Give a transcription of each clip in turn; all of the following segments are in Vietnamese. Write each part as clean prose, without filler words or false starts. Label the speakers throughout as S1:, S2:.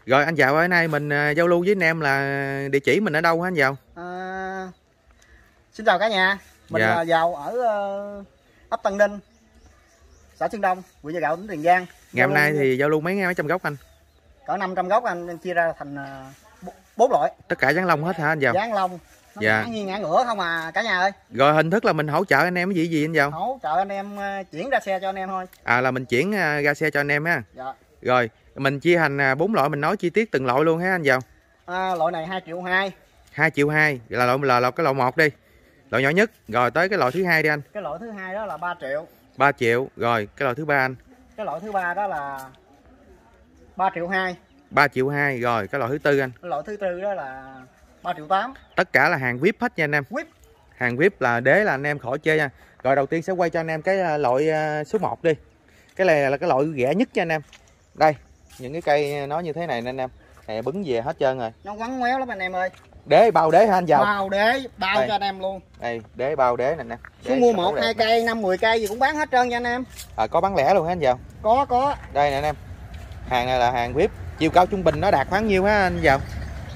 S1: Rồi anh Giàu ơi, nay mình giao lưu với anh em là địa chỉ mình ở đâu hả anh Giàu?
S2: Xin chào cả nhà. Mình
S1: Dạ.
S2: là Giàu ở ấp Tân Ninh, xã Xuân Đông, huyện Chợ Gạo, tỉnh Tiền Giang.
S1: Ngày hôm nay thì giao lưu mấy trăm gốc anh?
S2: Cỡ 500 gốc anh chia ra thành 4 loại.
S1: Tất cả dán lông hết hả anh Giàu?
S2: Dán lông. Nó
S1: dạ.
S2: ngã nghiêng ngã ngửa không à cả nhà ơi.
S1: Rồi hình thức là mình hỗ trợ anh em cái gì anh Giàu?
S2: Hỗ trợ anh em chuyển ra xe cho anh em thôi.
S1: À, là mình chuyển ra xe cho anh em ha.
S2: Dạ.
S1: Rồi mình chia thành 4 loại, mình nói chi tiết từng loại luôn ha anh Giàu.
S2: Loại này 2,2 triệu.
S1: 2,2 triệu là cái loại 1 đi. Loại nhỏ nhất. Rồi tới cái loại thứ hai đi anh.
S2: Cái loại thứ hai đó là 3 triệu.
S1: 3 triệu. Rồi cái loại thứ ba anh.
S2: Cái loại thứ ba đó là 3,2 triệu.
S1: 3,2 triệu. Rồi cái loại thứ tư anh.
S2: Cái loại thứ tư đó là 3,8 triệu.
S1: Tất cả là hàng VIP hết nha anh em.
S2: VIP.
S1: Hàng VIP là đế là anh em khỏi chê nha. Rồi đầu tiên sẽ quay cho anh em cái loại số 1 đi. Cái này là cái loại rẻ nhất nha anh em. Đây, những cái cây nó như thế này nè anh em. Này bứng về hết trơn rồi.
S2: Nó quắn ngoéo lắm anh em ơi.
S1: Đế bao đế hả anh Giàu?
S2: Bao đế, bao đây cho anh em luôn.
S1: Đây, đế bao đế nè anh em.
S2: Xuống mua 1, 2 cây, 5, 10 cây gì cũng bán hết trơn nha anh em.
S1: Có bán lẻ luôn hả anh Giàu?
S2: Có.
S1: Đây nè anh em. Hàng này là hàng VIP. Chiều cao trung bình nó đạt khoảng nhiêu hả anh Giàu?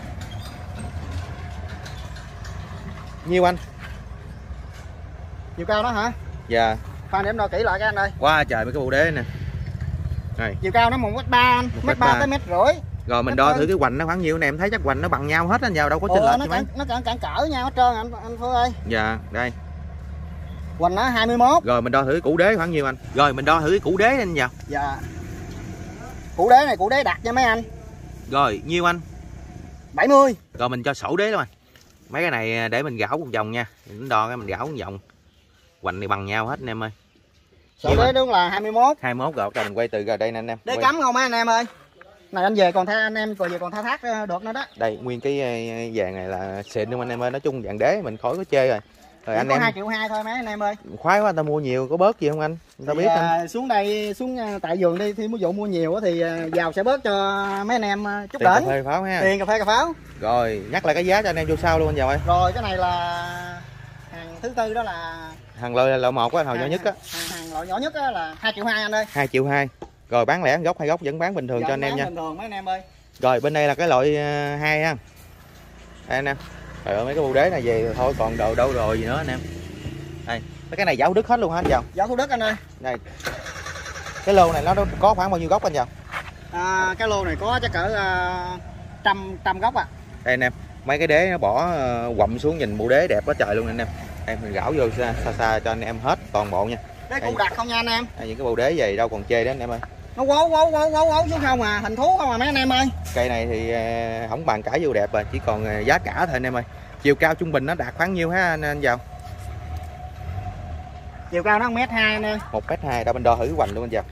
S1: Nhiêu anh?
S2: Chiều cao đó hả?
S1: Dạ.
S2: Khoan để em đo kỹ lại cái anh ơi.
S1: Wow, trời mấy cái bộ đế nè. Này.
S2: Chiều cao nó 1m3 anh, 1m3 tới 1m5.
S1: Rồi mình đo thử cái hoành nó khoảng nhiêu anh em, thấy chắc hoành nó bằng nhau hết anh Giàu, đâu có chênh lệch gì mấy.
S2: Nó cản cỡ nhau hết trơn anh Phương ơi.
S1: Dạ, đây.
S2: Hoành nó 21.
S1: Rồi mình đo thử cái củ đế khoảng nhiêu anh? Rồi mình đo thử cái củ đế anh Giàu.
S2: Dạ. Củ đế này củ đế đặc nha mấy anh.
S1: Rồi, nhiêu anh?
S2: 70.
S1: Rồi mình cho sổ đế luôn anh. Mấy cái này để mình gõ một vòng nha. Mình đo cái mình gõ một vòng. Hoành này bằng nhau hết anh em ơi.
S2: Sổ đế đúng là 21.
S1: 21 rồi, mình quay từ đây nè anh em.
S2: Đế cắm không á anh em ơi. Này anh về còn thay anh em về còn thay thác được nữa đó.
S1: Đây, nguyên cái vàng này là xịn luôn anh em ơi, nói chung vàng đế mình khỏi có chê rồi. Rồi anh
S2: có
S1: em
S2: 2,2 triệu thôi mấy anh em ơi.
S1: khoái quá, người ta mua nhiều có bớt gì không anh? Người ta biết anh.
S2: Xuống đây tại vườn đi thì ví dụ mua nhiều thì Giàu sẽ bớt cho mấy anh em chút
S1: Tiền
S2: đỉnh.
S1: cà phê pháo ha.
S2: Tiền cà phê cà pháo.
S1: Rồi, nhắc lại cái giá cho anh em vô sau luôn anh Giàu ơi.
S2: Rồi cái này là hàng thứ tư đó là
S1: Hàng loại 1 á, hồi nhỏ nhất á.
S2: Hàng loại nhỏ nhất á là 2,2 triệu anh ơi.
S1: 2,2 triệu. Rồi bán lẻ gốc hay gốc vẫn bán bình thường cho anh em nha.
S2: Bình thường mấy anh em ơi.
S1: Rồi bên đây là cái loại 2 ha. Đây anh em. Rồi mấy cái bộ đế này về thôi, còn đồ đâu rồi gì nữa anh em. Đây, cái này Giàu Đức hết luôn hả anh Giàu?
S2: Giàu Thủ Đức anh ơi.
S1: Đây. Cái lô này nó có khoảng bao nhiêu gốc anh Giàu?
S2: Cái lô này có chắc cỡ trăm gốc à.
S1: Đây anh em, mấy cái đế nó bỏ quậm xuống nhìn bộ đế đẹp quá trời luôn anh em. Đây mình gõ vô xa cho anh em hết toàn bộ nha.
S2: Đế cũng đặt không nha anh em.
S1: Đây, những cái bộ đế về đâu còn chê đó anh em ơi.
S2: Nó quấu xuống không à, hình thú không à mấy anh em ơi.
S1: Cây này thì không bàn cãi vô đẹp rồi, chỉ còn giá cả thôi anh em ơi. Chiều cao trung bình nó đạt khoảng nhiêu ha anh Giàu?
S2: Chiều cao nó 1m2 anh ơi.
S1: 1m2, đâu mình đo thử cái hoành luôn anh Giàu.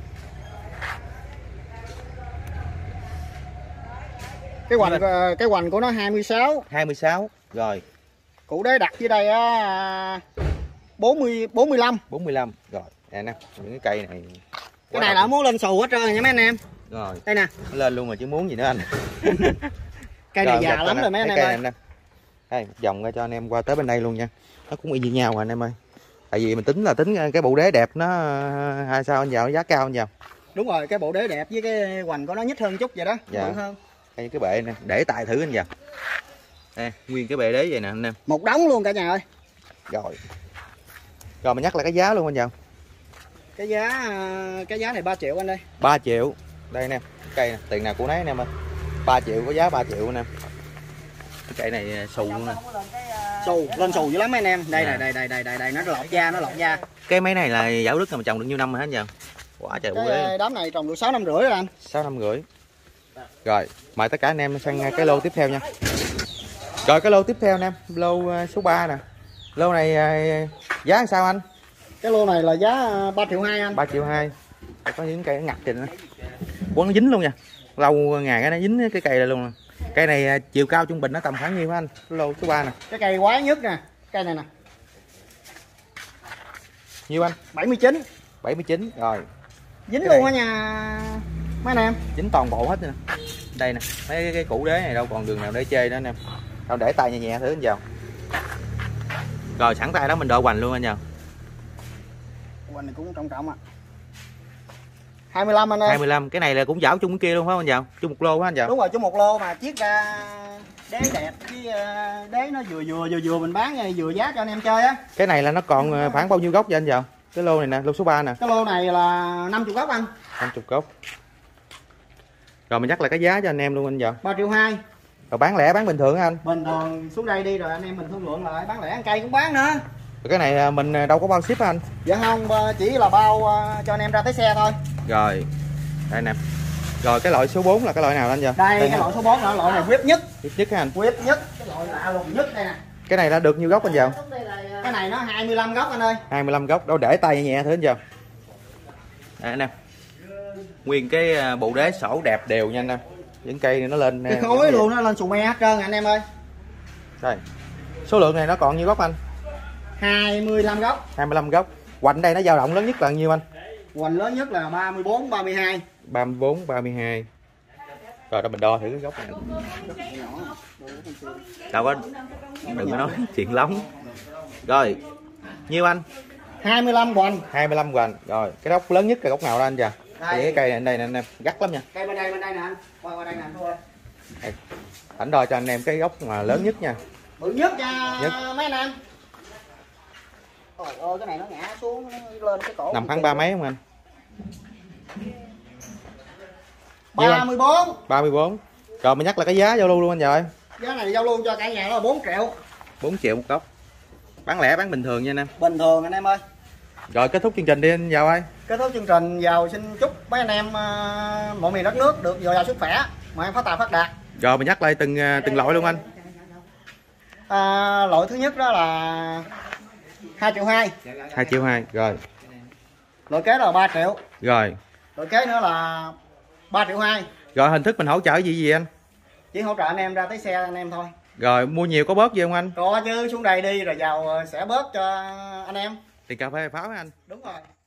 S2: Cái hoành của nó 26.
S1: 26. Rồi.
S2: Củ đế đặt dưới đây á 45.
S1: Rồi, nè nè, những cái cây này.
S2: Cái này là muốn lên xù hết trơn nha mấy anh em.
S1: Rồi.
S2: Đây nè.
S1: Lên luôn rồi chứ muốn gì nữa anh.
S2: Cây này già lắm rồi mấy anh em ơi.
S1: Này. Đây, vòng ra cho anh em qua tới bên đây luôn nha. Nó cũng y như nhau rồi anh em ơi. Tại vì mình tính cái bộ đế đẹp nó hay sao anh Giàu, giá cao anh Giàu.
S2: Đúng rồi, cái bộ đế đẹp với cái hoành của nó nhích hơn chút vậy đó,
S1: dạ.
S2: bự hơn.
S1: Đây cái bệ nè, để tài thử anh Giàu. Đây, nguyên cái bệ đế vậy nè anh em.
S2: Một đống luôn cả nhà ơi.
S1: Rồi. Rồi mình nhắc lại cái giá luôn anh Giàu.
S2: Cái giá này 3 triệu anh ơi.
S1: 3 triệu. Đây nè, cây nè, tiền nào của nấy anh em ơi. 3 triệu có giá 3 triệu anh em. Cái cây này xù luôn nè.
S2: Lên xù dữ lắm mấy anh em. Đây đây nó lọt da.
S1: Cái mấy này là Giàu Đức mà trồng được nhiêu năm rồi hả anh Giàu? Quả trời
S2: cái đám này trồng được 6 năm rưỡi rồi anh.
S1: 6 năm rưỡi. Rồi, mời tất cả anh em sang cái lô tiếp theo nha. Rồi cái lô tiếp theo anh em, lô số 3 nè. Lô này giá làm sao anh?
S2: Cái lô này là giá 3,2 triệu anh.
S1: 3,2 triệu. Có những cây nó ngặt kìa. Quấn nó dính luôn nha. Lâu ngày cái nó dính cái cây này luôn nè. Cây này chiều cao trung bình nó tầm khoảng nhiêu hả anh? Lô số 3 nè.
S2: Cái cây quái nhất nè, cây này nè.
S1: Nhiêu anh?
S2: 79.
S1: 79 rồi.
S2: Dính cái luôn á nha mấy anh em.
S1: Dính toàn bộ hết nè. Đây nè, mấy cái củ đế này đâu còn đường nào để chê nữa anh em. Đâu để tay nhẹ nhẹ thử anh Giàu. Rồi sẵn tay đó mình đo hoành luôn anh Giàu.
S2: Hoành này cũng trọng trọng à. 25 anh ơi.
S1: 25. Cái này là cũng giảo chung cái kia luôn phải không anh Giàu? Chung một lô hả anh Giàu?
S2: Đúng rồi, chung một lô mà chiết ra đế đẹp với đế nó vừa mình bán vừa giá cho anh em chơi á.
S1: Cái này là nó còn khoảng bao nhiêu gốc vậy anh Giàu? Cái lô này nè, lô số 3 nè.
S2: Cái lô này là 50 gốc anh.
S1: 50 gốc. Rồi mình nhắc lại cái giá cho anh em luôn anh Giàu.
S2: 3,2 triệu.
S1: Rồi bán lẻ bán bình thường hả anh?
S2: Bình thường xuống đây đi rồi anh em mình thương lượng lại, bán lẻ ăn cây cũng bán nữa.
S1: Rồi cái này mình đâu có bao ship hả anh?
S2: Dạ không, chỉ là bao cho anh em ra tới xe thôi.
S1: Rồi. Đây nè. Rồi cái loại số 4 là cái loại nào anh Giàu?
S2: Đây cái loại số 4 là loại này whip nhất.
S1: Whip nhất hả anh?
S2: Whip nhất, cái loại lạ lùng nhất đây nè.
S1: Cái này đã được nhiêu gốc anh Giàu?
S2: Cái này nó 25 gốc anh ơi.
S1: 25 gốc. Đâu để tay nhẹ thử anh Giàu. Đây nè. Nguyên cái bộ đế sổ đẹp đều nha anh em. Những cây này nó lên
S2: cái khối luôn, nó lên xù me hết trơn anh em ơi.
S1: Đây. Số lượng này nó còn nhiêu gốc anh?
S2: 25 gốc.
S1: 25 gốc. Hoành đây nó dao động lớn nhất là nhiêu anh?
S2: Hoành lớn nhất là 34, 32.
S1: 34, 32. Rồi đó mình đo thử cái gốc này. Đâu có, đừng có nói chuyện lóng. Rồi, nhiêu anh?
S2: 25 hoành.
S1: 25 hoành. Rồi, cái gốc lớn nhất là gốc nào đó anh chà? Cái cây này đây nè anh em, gắt lắm nha.
S2: Cây bên đây nè anh. Qua đây nè anh thôi.
S1: Ảnh đo cho anh em cái gốc mà lớn nhất nha.
S2: Bự nhất nha mấy anh em. Trời ơi cái này nó ngã xuống nó lên cái cổ.
S1: Nằm khoảng 3 mấy không anh?
S2: 34.
S1: 34. Rồi mình nhắc là cái giá giao lưu luôn anh rồi.
S2: Giá này giao lưu cho cả nhà là 4 triệu.
S1: 4 triệu một gốc. Bán lẻ bán bình thường nha anh em.
S2: Bình thường anh em ơi.
S1: Rồi kết thúc chương trình đi anh Giàu ơi.
S2: Kết thúc chương trình Giàu xin chúc mấy anh em mọi miền đất nước được dồi dào sức khỏe, mọi em phát tài phát đạt.
S1: Rồi mình nhắc lại từng loại luôn anh.
S2: Loại thứ nhất đó là 2,2 triệu.
S1: 2,2 triệu. Rồi.
S2: Loại kế là 3 triệu.
S1: Rồi.
S2: Loại kế nữa là 3,2 triệu.
S1: Rồi hình thức mình hỗ trợ gì anh?
S2: Chỉ hỗ trợ anh em ra tới xe anh em thôi.
S1: Rồi mua nhiều có bớt gì không anh?
S2: Có chứ, xuống đây đi rồi Giàu sẽ bớt cho anh em.
S1: Tiền cà phê pháo anh.
S2: Đúng rồi.